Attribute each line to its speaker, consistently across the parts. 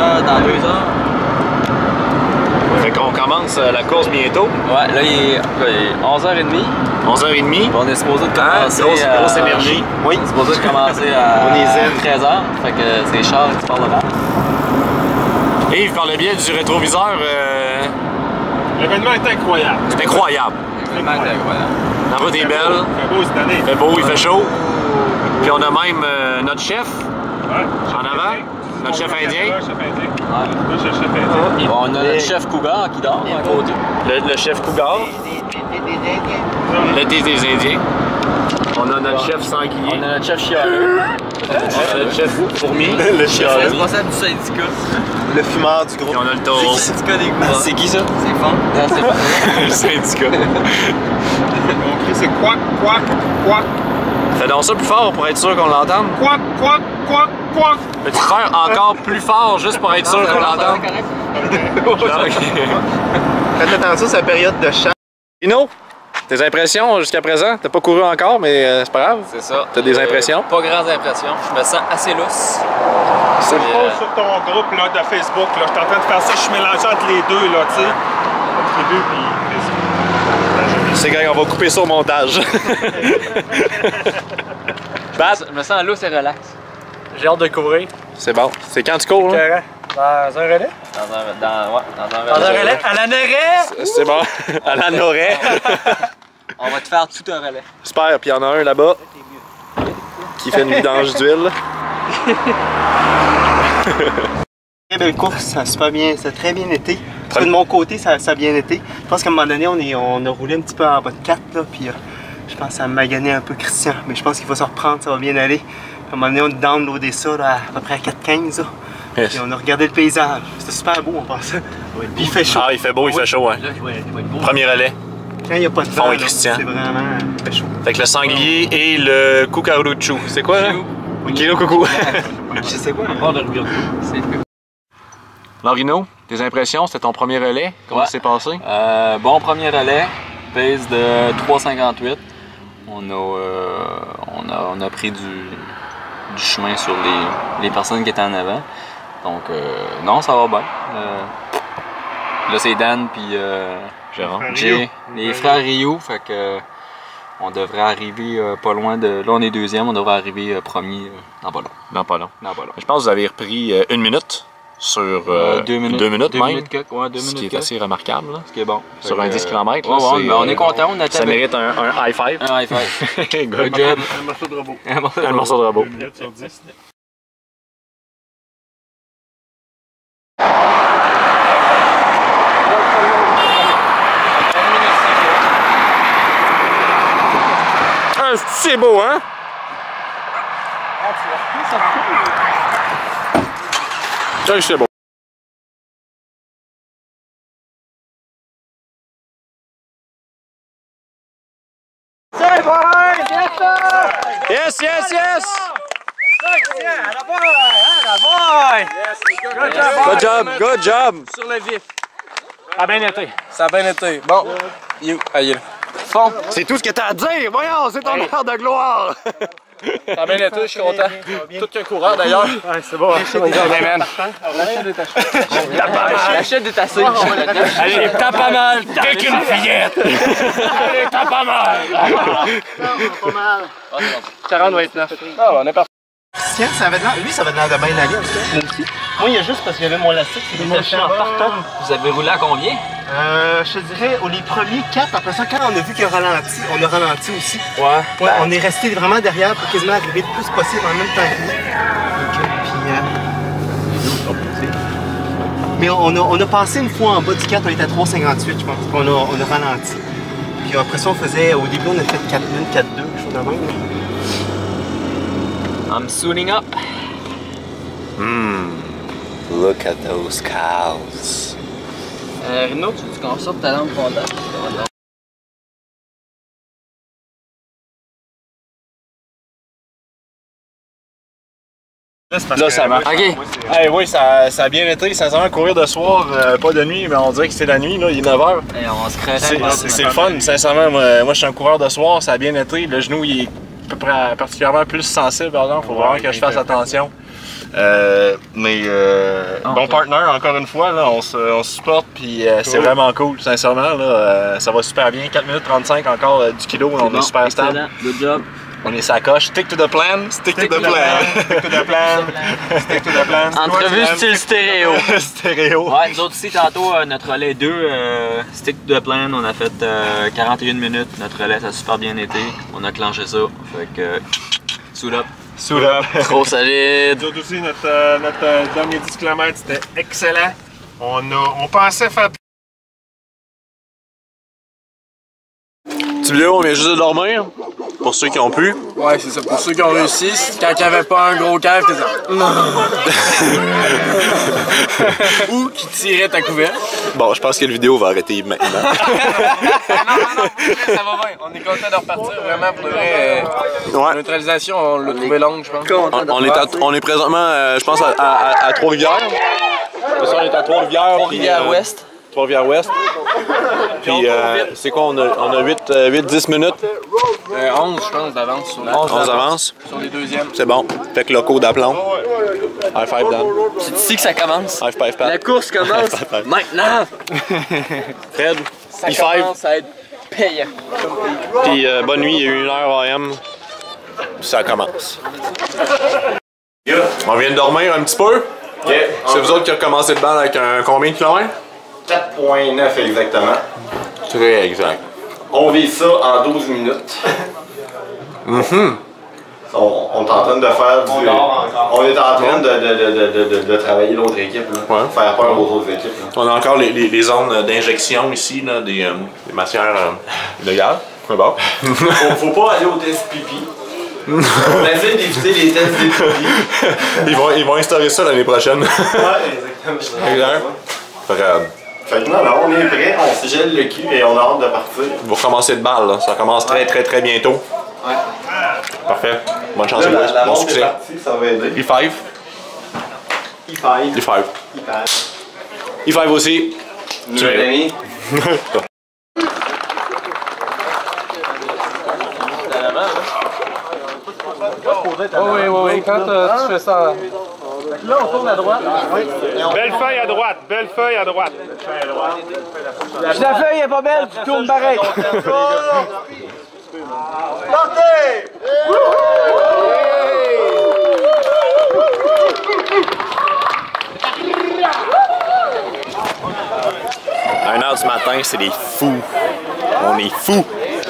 Speaker 1: ça dans 2 heures.
Speaker 2: Fait qu'on commence la course bientôt.
Speaker 1: Ouais, là il est 11h30.
Speaker 2: 11h30.
Speaker 1: On est supposé de commencer
Speaker 2: grosse énergie.
Speaker 1: Oui. On est supposé de commencer à 13h. Fait que c'est Charles qui parle là-bas.
Speaker 2: Et par le biais du rétroviseur,
Speaker 3: l'événement est incroyable.
Speaker 2: c'est incroyable. La route est belle.
Speaker 3: Il fait beau cette année.
Speaker 2: Il fait beau, il fait chaud. Puis on a même notre chef en avant, notre chef indien.
Speaker 1: On a notre chef cougar qui dort à côté.
Speaker 2: Le chef cougar. Le thé des Indiens. On a notre chef sanglier.
Speaker 1: On a notre chef chialeux.
Speaker 2: On a notre chef fourmi.
Speaker 1: Le chef responsable du syndicat.
Speaker 4: Le fumeur du groupe.
Speaker 2: Puis on a le taureau.
Speaker 1: Le syndicat des goûts.
Speaker 4: C'est qui ça?
Speaker 1: C'est fun. Non, c'est pas
Speaker 2: Le syndicat.
Speaker 3: On crie c'est quack, quack, quack.
Speaker 2: Fais donc ça plus fort pour être sûr qu'on l'entende.
Speaker 3: Quack, quack, quack, quack.
Speaker 2: Peux-tu faire encore plus fort juste pour être sûr qu'on l'entende?
Speaker 4: Faites attention, c'est la période de chat.
Speaker 2: Ino, tes impressions jusqu'à présent? T'as pas couru encore, mais c'est pas grave.
Speaker 1: C'est ça.
Speaker 2: T'as des impressions?
Speaker 1: Pas grandes impressions. Je me sens assez lousse.
Speaker 3: C'est sur ton groupe là, de Facebook. Là. Je suis en train de faire ça, je suis mélangé entre les deux, là, tu sais. La tribu puis Facebook.
Speaker 2: C'est quand on va couper ça au montage. Bat,
Speaker 1: Je me sens lousse et relax.
Speaker 3: J'ai hâte de courir.
Speaker 2: c'est bon. C'est quand tu cours, là?
Speaker 3: Dans un relais?
Speaker 1: Dans un relais.
Speaker 3: À la Néret!
Speaker 2: C'est bon. À la Noret.
Speaker 1: On va te faire tout un relais.
Speaker 2: J'espère. Puis il y en a un là-bas qui fait une vidange d'huile.
Speaker 4: Très belle course, ça a super bien, ça a très bien été. De mon côté, ça a bien été. Je pense qu'à un moment donné, on a roulé un petit peu en bas de 4, là, puis je pense que ça m'a gagné un peu Christian. Mais je pense qu'il faut se reprendre, ça va bien aller. À un moment donné, on a downloadé ça là, à peu près à 4,15. Là.
Speaker 2: Yes.
Speaker 4: Puis on a regardé le paysage. C'était super beau en passant. Puis il fait chaud.
Speaker 2: Ah, il fait beau, il fait chaud, hein. Premier relais.
Speaker 4: Quand il n'y a pas de
Speaker 2: Fond
Speaker 4: vent,
Speaker 2: et
Speaker 4: là,
Speaker 2: Christian.
Speaker 4: c'est vraiment il fait chaud.
Speaker 2: Fait que le sanglier et le cucaruchu. C'est quoi, là? Kilo coucou.
Speaker 4: Je sais pas.
Speaker 2: Laurino, tes impressions? C'était ton premier relais? Comment
Speaker 1: Ouais.
Speaker 2: ça s'est passé?
Speaker 1: Bon premier relais, pace de 3,58. On a pris du chemin sur les personnes qui étaient en avant. Donc, non, ça va bien. Là, c'est Dan puis
Speaker 2: Gérard.
Speaker 1: Jay, les frères Rio. Fait que on devrait arriver pas loin de. Là, on est deuxième, on devrait arriver premier dans pas long.
Speaker 2: Non, pas long.
Speaker 1: Dans pas long.
Speaker 2: Je pense que vous avez repris 1 minute sur 2 minutes,
Speaker 1: Deux
Speaker 2: même.
Speaker 1: minutes quelques, ouais, 2
Speaker 2: Ce
Speaker 1: minutes
Speaker 2: qui est
Speaker 1: quelques.
Speaker 2: assez remarquable, là.
Speaker 1: Ce qui est bon.
Speaker 2: Sur
Speaker 1: Fait
Speaker 2: un
Speaker 1: que,
Speaker 2: 10 km.
Speaker 1: ouais, ouais, mais on est content, on a
Speaker 2: Ça mérite un high five.
Speaker 1: un high five.
Speaker 2: Good
Speaker 1: Good job.
Speaker 3: Un morceau de robot.
Speaker 2: Un morceau de robot.
Speaker 3: 2 minutes sur 10.
Speaker 2: Ah, c'est beau, hein? Ah, c'est beau. Yes, yes, yes! Good job, good job!
Speaker 1: Sur le vif.
Speaker 3: Ça a bien été.
Speaker 1: Ça a bien été. Bon. Aïe. Fond.
Speaker 2: C'est tout ce que t'as à dire! Voyons, c'est ton heure de gloire!
Speaker 1: Ça a bien été, je suis content. Tout qu'un coureur d'ailleurs.
Speaker 3: Ouais, c'est bon.
Speaker 1: La chaîne est assez.
Speaker 3: Allez, t'as pas mal. T'es qu'une fillette. Allez, t'as pas mal.
Speaker 1: 40-29.
Speaker 3: Ah, on est parti.
Speaker 4: Tiens, ça avait l'air, lui, ça avait l'air de bien aller en tout cas. Moi aussi. Moi, il y a juste parce que j'avais mon lacet qui était détaché en partant.
Speaker 1: Vous avez roulé à combien?
Speaker 4: Je te dirais, les premiers 4, après ça, quand on a vu qu'il a ralenti, on a ralenti aussi.
Speaker 1: Ouais.
Speaker 4: Ouais, on est resté vraiment derrière pour quasiment arriver le plus possible en même temps que lui. Mais on a passé une fois en bas du 4, on était à 3,58, je pense. On a ralenti. Puis après ça, au début, on a fait 4 minutes, 4-2, quelque chose de même.
Speaker 1: I'm suiting up.
Speaker 4: Look at those cows.
Speaker 1: Rino, tu qu'on sorte ta lampe contact?
Speaker 2: Là, ça marche.
Speaker 1: Ok.
Speaker 2: Hey, oui, ça a bien été. Sincèrement, courir de soir, pas de nuit, mais on dirait que c'est la nuit, là, il est 9h.
Speaker 1: Et on se crée.
Speaker 2: C'est le fun, sincèrement. Moi, je suis un coureur de soir, ça a bien été. Le genou, il est à peu près particulièrement plus sensible, par exemple. Faut vraiment que je fasse attention. Bon partner, encore une fois, là, on se supporte, puis c'est vraiment cool, sincèrement. Là, ça va super bien. 4 minutes 35 encore du kilo, on est super stable.
Speaker 1: Good job.
Speaker 2: On est sacoche. Stick to the plan, stick to the plan.
Speaker 3: Stick to the plan. Stick to the plan.
Speaker 1: Entrevue style stéréo.
Speaker 2: Stéréo.
Speaker 1: Ouais, nous autres aussi, tantôt, notre relais 2, stick to the plan, on a fait 41 minutes. Notre relais, ça a super bien été. On a clenché ça. Fait que, suit up.
Speaker 3: Suit up.
Speaker 1: Trop solide.
Speaker 3: Nous autres aussi, notre dernier 10 km, c'était excellent. On pensait faire.
Speaker 2: Petite vidéo, on vient juste de dormir. Pour ceux qui ont pu.
Speaker 5: Ouais, c'est ça. Pour ceux qui ont réussi, quand il n'y avait pas un gros cave, t'es ça. Ou qui tirait ta couverte.
Speaker 2: Bon, je pense que la vidéo va arrêter maintenant.
Speaker 5: non, ça va bien. On est content de repartir vraiment pour de vrai. La neutralisation, on l'a trouvé longue, je pense.
Speaker 2: On est présentement, je pense, à Trois-Rivières. On est à Trois-Rivières.
Speaker 1: Trois-Rivières-Ouest.
Speaker 2: Trois-Rivières-Ouest. Puis, c'est quoi? On a 8-10 minutes.
Speaker 5: 11, je pense, d'avance sur
Speaker 2: 11 avance.
Speaker 5: Sur les deuxièmes.
Speaker 2: C'est bon. Fait que loco d'aplomb. High five, Dan.
Speaker 1: C'est ici que ça commence.
Speaker 2: High five, Pat.
Speaker 1: La course commence maintenant.
Speaker 2: Fred,
Speaker 5: Ça
Speaker 2: high
Speaker 5: commence
Speaker 2: five.
Speaker 5: à être payant.
Speaker 2: Puis, bonne nuit, il y a 1h AM. Ça commence. On vient de dormir un petit peu. C'est vous autres qui recommencez le bal avec combien de kilomètres?
Speaker 6: 4.9 exactement.
Speaker 2: Très exact.
Speaker 6: On vit ça en 12 minutes. On est en train de faire du... On est en train de travailler l'autre équipe, là.
Speaker 2: Ouais.
Speaker 6: Faire peur aux autres équipes. Là.
Speaker 2: On a encore les zones d'injection ici, là, des matières illégales. C'est bon.
Speaker 6: Faut pas aller au test pipi. On essaie d'éviter les tests des pipi.
Speaker 2: Ils vont instaurer ça l'année prochaine.
Speaker 6: Ouais, exactement.
Speaker 2: Exact.
Speaker 6: Fait que non, on est prêt, on se gèle le cul et on a hâte de partir.
Speaker 2: Vous recommencez le bal, là. Ça commence très bientôt.
Speaker 6: Ouais.
Speaker 2: Parfait. Bonne chance,
Speaker 6: Là,
Speaker 2: boys.
Speaker 6: la
Speaker 2: Bon
Speaker 6: montre est
Speaker 2: succès.
Speaker 6: partie, ça va aider.
Speaker 2: E5.
Speaker 6: E5.
Speaker 2: E5. E5 aussi.
Speaker 6: Tu veux gagner?
Speaker 5: Oui, quand tu fais ça.
Speaker 1: Là, on tourne à droite.
Speaker 3: Belle feuille à droite. Belle feuille à droite.
Speaker 5: Si la feuille est pas belle, tu tournes pareil.
Speaker 2: À 1h du matin, c'est des fous. On est fous.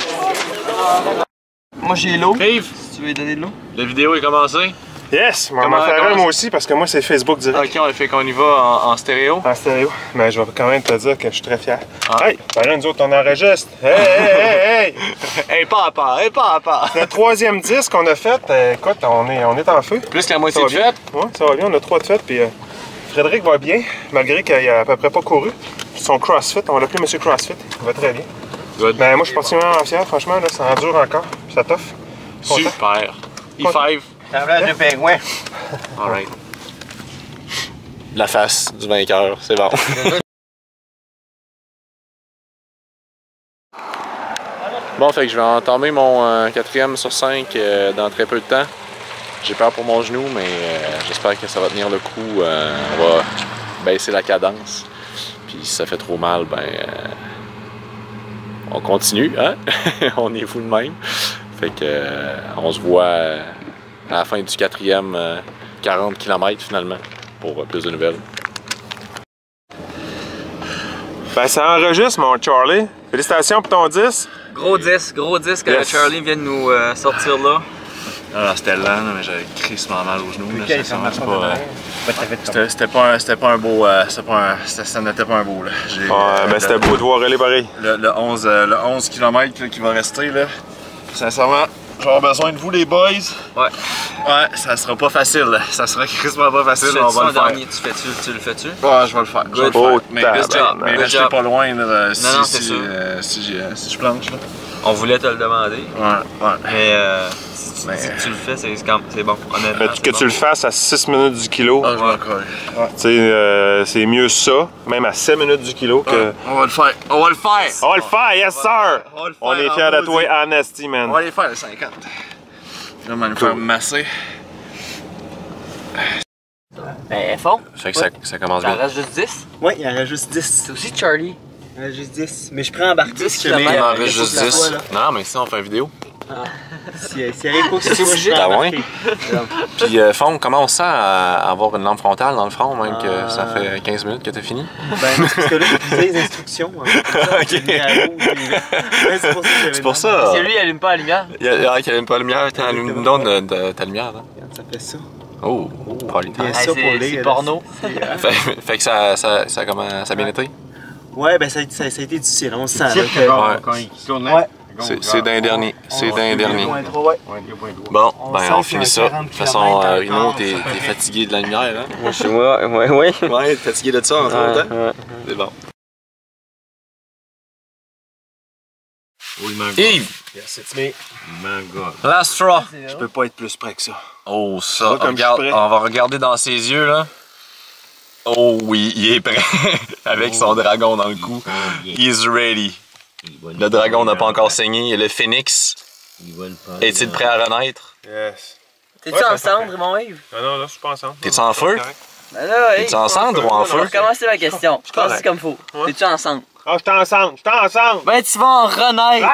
Speaker 1: Moi, j'ai l'eau.
Speaker 2: Yves,
Speaker 1: Si tu veux lui donner de l'eau.
Speaker 2: la vidéo est commencée.
Speaker 3: Yes, on va faire un moi aussi parce que moi c'est Facebook direct.
Speaker 2: Ok, on fait qu'on y va en stéréo.
Speaker 3: En stéréo. Mais je vais quand même te dire que je suis très fier.
Speaker 2: Ah.
Speaker 3: Hey, ben là, nous autres on enregistre. Hey!
Speaker 2: Hey, pas à part, hey, pas à part.
Speaker 3: Le troisième disque qu'on a fait, écoute, on est en feu.
Speaker 2: Plus que la
Speaker 3: Ça
Speaker 2: moitié
Speaker 3: va
Speaker 2: de
Speaker 3: bien.
Speaker 2: fête.
Speaker 3: Ouais, ça va bien, on a 3 de fête. Puis Frédéric va bien, malgré qu'il a à peu près pas couru. Son CrossFit, on va l'appeler Monsieur CrossFit. Il va très bien.
Speaker 2: Good.
Speaker 3: Ben moi je suis particulièrement fier, franchement, là, ça endure encore. Ça t'offre.
Speaker 2: Super. E5.
Speaker 4: Ça va de pingouin.
Speaker 2: Alright. La face du vainqueur, c'est bon. Bon, fait que je vais entamer mon 4e sur 5 dans très peu de temps. J'ai peur pour mon genou, mais j'espère que ça va tenir le coup. On va baisser la cadence. Puis si ça fait trop mal, ben on continue, hein? On est fou de même. Fait que on se voit à la fin du 4e 40 km finalement pour plus de nouvelles.
Speaker 3: Ben ça enregistre mon Charlie. Félicitations pour ton 10.
Speaker 1: Gros disque
Speaker 3: Yes.
Speaker 1: Charlie vient de nous sortir là.
Speaker 2: Ah, c'était lent, là, mais j'avais crissement mal aux genoux. Là, c'était pas un beau. Ça n'était pas un beau. Là.
Speaker 3: Ben c'était beau de voir aller pareil.
Speaker 2: Le 11 km là, qui va rester. Là. Sincèrement, je vais avoir besoin de vous, les boys.
Speaker 1: Ouais.
Speaker 2: Ouais, ça sera pas facile. Là. Ça sera crissement pas facile, mais on va le faire.
Speaker 1: Dernier, tu le fais-tu?
Speaker 2: Ouais, je vais le faire. Je vais le
Speaker 3: Oh,
Speaker 2: faire. Mais restez,
Speaker 3: tabarnak.
Speaker 2: mais restez pas loin là, si,
Speaker 1: non, c'est
Speaker 2: si,
Speaker 1: sûr.
Speaker 2: si je planche. Là.
Speaker 1: On voulait te le demander.
Speaker 2: Ouais.
Speaker 1: Mais si tu le fais, c'est bon. Honnêtement.
Speaker 3: Que tu le fasses à 6 minutes du kilo,
Speaker 2: Ah, je vais le crever.
Speaker 3: tu sais, c'est mieux ça, même à 7 minutes du kilo que...
Speaker 2: On va le faire. On va le faire.
Speaker 3: On va le faire, yes sir!
Speaker 2: On va le faire
Speaker 3: On est
Speaker 2: en
Speaker 3: fiers de toi,
Speaker 2: maudit.
Speaker 3: Honesty, man.
Speaker 2: On va aller faire les 50. Là, on va me faire masser.
Speaker 7: Ben, fond.
Speaker 2: Fait que ça commence
Speaker 7: Ça
Speaker 2: bien.
Speaker 7: reste juste 10.
Speaker 4: Ouais, il en reste juste 10.
Speaker 7: C'est aussi Charlie.
Speaker 4: Il en reste juste 10. Mais je prends embarquer
Speaker 7: 10
Speaker 4: si jamais.
Speaker 2: Il
Speaker 7: kilomètres.
Speaker 2: en reste juste 10. Non, mais sinon, on fait une vidéo.
Speaker 4: S'il y a quoi que ce soit, je
Speaker 2: Ah
Speaker 4: prends
Speaker 2: ouais?
Speaker 4: embarquer.
Speaker 2: Puis, Fond, comment on se sent à avoir une lampe frontale dans le front, même que ça fait 15 minutes que t'as fini?
Speaker 4: Ben, c'est parce que là, je lisais les instructions.
Speaker 2: Ok. C'est pour ça.
Speaker 7: Parce que lui, il allume pas la lumière.
Speaker 2: Il y a qui allume pas la lumière. Allume donc de ta lumière. Là.
Speaker 4: Regarde, ça fait ça.
Speaker 2: Oh, Paulina.
Speaker 4: Bien ça pour
Speaker 7: C'est
Speaker 4: lire.
Speaker 7: porno.
Speaker 2: Fait que ça a bien été?
Speaker 4: Ouais, ben ça a été difficile, on se sent.
Speaker 3: Titre,
Speaker 4: Là,
Speaker 3: quand il tournait.
Speaker 4: Ouais.
Speaker 2: C'est d'un dernier. C'est d'un dernier.
Speaker 4: Ouais, trop, ouais.
Speaker 2: Bon,
Speaker 4: On
Speaker 2: ben
Speaker 4: sent
Speaker 2: on
Speaker 4: qu'il y
Speaker 2: finit
Speaker 4: a
Speaker 2: ça.
Speaker 4: 40
Speaker 2: De toute façon,
Speaker 4: kilomètres
Speaker 2: Rino,
Speaker 4: encore,
Speaker 2: t'es
Speaker 4: ça fait
Speaker 2: fatigué de la lumière, hein?
Speaker 7: Moi, chez moi, ouais.
Speaker 2: Ouais, t'es fatigué de ça en temps. C'est bon.
Speaker 3: Oui, man.
Speaker 2: Yves!
Speaker 3: Yes, it's me. Man, God.
Speaker 2: Last straw!
Speaker 3: Je peux pas être plus près que ça.
Speaker 2: Oh, ça,
Speaker 3: vois comme
Speaker 2: regarde,
Speaker 3: je suis prêt.
Speaker 2: on va regarder dans ses yeux, là. Oh oui, il est prêt. Avec son dragon dans le cou. He's ready. Le dragon n'a pas encore saigné. Et le phénix, est-il prêt à renaître?
Speaker 3: Yes.
Speaker 7: T'es-tu en cendre, mon Yves?
Speaker 3: Non, là, je suis pas ensemble.
Speaker 2: T'es-tu en feu?
Speaker 7: Ben là,
Speaker 2: T'es-tu en cendre ou en
Speaker 7: on va
Speaker 2: feu?
Speaker 7: recommencer ma question. Je pense que c'est comme faut. T'es-tu en cendre?
Speaker 3: Ah, je t'ensemble, je t'ensemble!
Speaker 7: Ben, tu vas en renaître!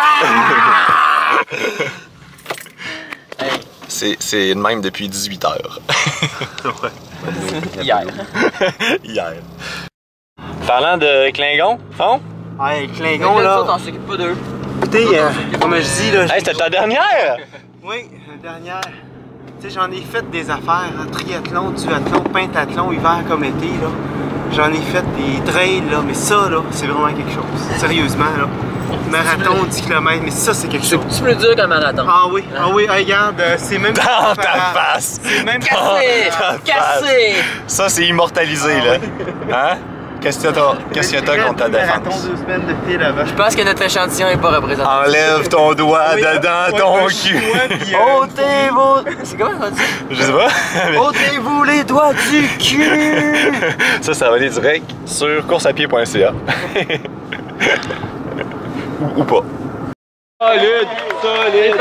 Speaker 2: C'est le même depuis 18 heures.
Speaker 7: Hier.
Speaker 2: Hier. Parlant de Klingon, Fond?
Speaker 4: Ouais,
Speaker 7: Mais
Speaker 4: Klingon,
Speaker 7: là, nous
Speaker 4: là.
Speaker 7: autres, on s'occupe pas d'eux.
Speaker 4: Écoutez, comme je dis, là.
Speaker 2: Hey, c'était ta dernière!
Speaker 4: Oui, la dernière. Tu sais, j'en ai fait des affaires, hein, triathlon, duathlon, pentathlon, hiver comme été, là. J'en ai fait des trails, là, mais ça, là, c'est vraiment quelque chose. Sérieusement, là. Marathon, 10 km, mais ça, c'est quelque chose.
Speaker 7: C'est plus dur qu'un marathon.
Speaker 4: Ah oui, hey, regarde, c'est même
Speaker 2: Dans
Speaker 4: pas
Speaker 2: ta
Speaker 4: comparable.
Speaker 2: face!
Speaker 4: C'est même
Speaker 7: Cassé!
Speaker 2: ta
Speaker 7: Cassé!
Speaker 2: Ça, c'est immortalisé, là. Hein? Qu'est-ce que t'as contre ta
Speaker 4: Marathon,
Speaker 2: défense?
Speaker 4: 2 semaines de fil avant.
Speaker 7: Je pense que notre échantillon est pas représenté.
Speaker 2: Enlève ton doigt dedans ton cul.
Speaker 7: Ôtez-vous... C'est comment on dit?
Speaker 2: Je sais pas.
Speaker 7: Ôtez-vous les doigts du cul!
Speaker 2: Ça va aller direct sur courseapied.ca. ou pas.
Speaker 3: Solide, solide.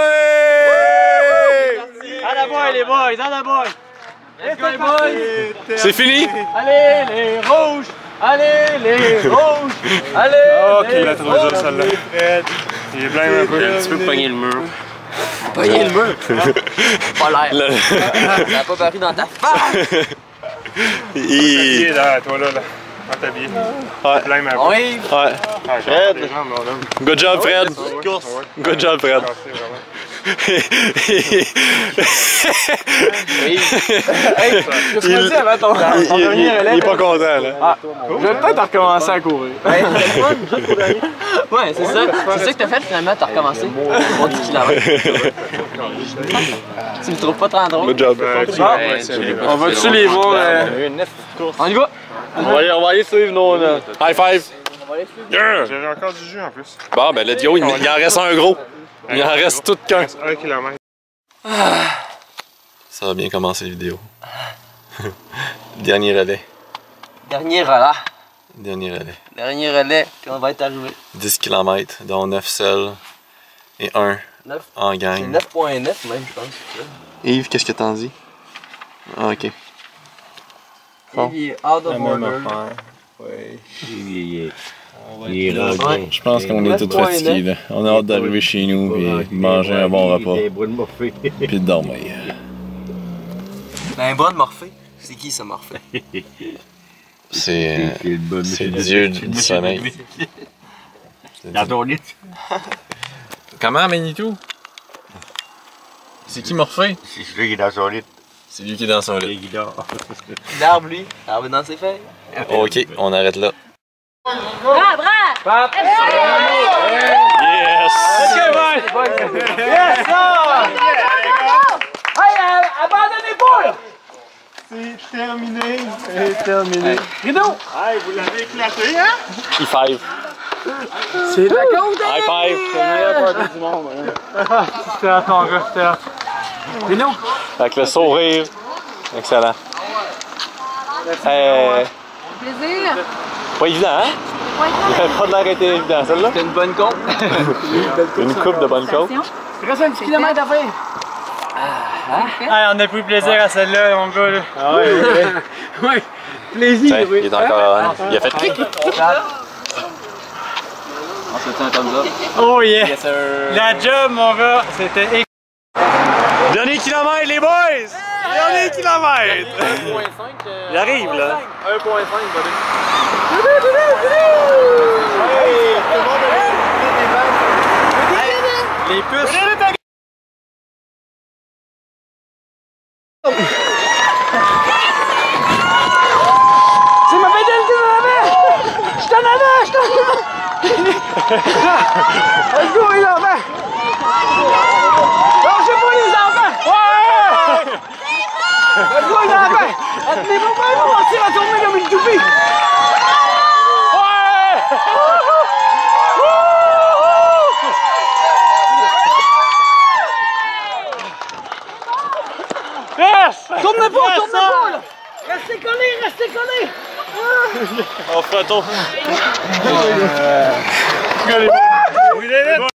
Speaker 4: À la boy, les boys, à la boy!
Speaker 7: Let's go, les boys!
Speaker 2: C'est fini?
Speaker 7: Allez, les rouges! Allez, les rouges! Allez,
Speaker 3: Ok, il a trop dur celle-là. Il est blême un peu. Un petit peu pogné le mur.
Speaker 7: Pogner le mur! Pas l'air! Ça a pas paru dans ta face!
Speaker 3: Il est là, toi là. Dans ta vie.
Speaker 2: Ouais.
Speaker 3: Blême un peu.
Speaker 7: Oui!
Speaker 2: Ouais.
Speaker 3: Ah,
Speaker 2: Fred.
Speaker 3: les jambes, là, là.
Speaker 2: Good job, Fred. Good job, Fred.
Speaker 3: Cassé, vraiment.
Speaker 7: Qu'est-ce qu'on dit avant ton dernier relais?
Speaker 2: Il est pas content, là.
Speaker 7: Je vais peut-être recommencer à courir. Ouais, c'est ça. C'est ça que t'as fait finalement, t'as recommencé. On dit qu'il a. Tu me trouves pas très drôle?
Speaker 2: Good job.
Speaker 3: On va-tu les voir?
Speaker 7: On y va!
Speaker 2: On va aller suivre nos... High five.
Speaker 3: J'ai encore du jus en plus.
Speaker 2: Bon, ben, let's go. Il en reste un gros. Il en reste tout qu'un.
Speaker 3: 1 km.
Speaker 2: Ça va bien commencer la vidéo. Dernier relais.
Speaker 7: Dernier relais.
Speaker 2: Dernier relais.
Speaker 7: Dernier relais, puis on va être arrivé.
Speaker 2: 10 km, dont 9 seuls et 1
Speaker 7: 9.
Speaker 2: en
Speaker 7: C'est
Speaker 2: gang.
Speaker 7: 9.9 même, je pense.
Speaker 2: Yves, qu'est-ce que t'en dis? Ah, ok. Bon.
Speaker 7: Il est out of order.
Speaker 2: Je pense qu'on est tous fatigués, là. On a hâte d'arriver chez nous et manger un bon repas. Puis de dormir.
Speaker 7: Ben, un bras de Morphée. C'est qui ça, Morphée?
Speaker 2: C'est Dieu du sommeil.
Speaker 3: Dans ton lit.
Speaker 2: Comment, Manitou? C'est qui Morphée?
Speaker 6: C'est celui qui est dans son lit.
Speaker 2: C'est lui qui est dans son lit.
Speaker 7: L'arbre, lui. L'arbre dans ses feuilles.
Speaker 2: Ok, on arrête là.
Speaker 8: Bras, bras!
Speaker 2: Yes!
Speaker 7: Yes, hey, abandonnez pas!
Speaker 4: C'est terminé. C'est terminé.
Speaker 7: Rideau!
Speaker 3: Hey, vous l'avez éclaté, hein?
Speaker 2: High five!
Speaker 7: C'est la compte!
Speaker 2: High five!
Speaker 7: C'est le meilleur party du monde.
Speaker 4: C'était à ton gars, c'était à...
Speaker 7: Rideau!
Speaker 2: Avec le sourire. Excellent.
Speaker 8: Plaisir!
Speaker 2: Pas évident, hein? Il avait pas de l'air été évident, celle-là.
Speaker 7: T'as une bonne compte.
Speaker 2: Une coupe de bonne côte.
Speaker 7: Il reste un petit kilomètre à faire.
Speaker 3: Ah, on a pris plaisir à celle-là, mon gars. Là. Ah ouais, ouais. Plaisir,
Speaker 2: Tiens,
Speaker 3: oui.
Speaker 2: il est encore là. Il a fait clic.
Speaker 1: On se fait un thumbs up.
Speaker 3: Oh yeah!
Speaker 1: Yes, sir.
Speaker 3: La job, mon gars, c'était...
Speaker 2: Dernier kilomètre, les boys! Dernier kilomètre! Il arrive, là.
Speaker 5: 1.5, buddy.
Speaker 3: Les puces! C'est ma pédale qui est en avant! Je suis en avant! Je suis en avant! Let's go, les enfants! Lâchez pas les enfants! Ouais! Let's go, les enfants! Attenez-vous pas, on va tirer à tourner comme une toupie! Ouais! Yes! Tournez pas, là! Restez collés, restez collés!
Speaker 2: On fait un tour.
Speaker 3: We did it!